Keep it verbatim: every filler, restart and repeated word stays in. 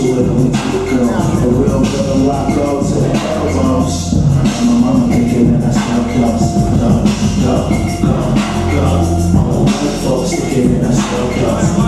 to it and we keep it going. A real good rock goes to the elbows. And my mama thinking that I still close. Go, go, go, go. All the white folks thinking that I still close.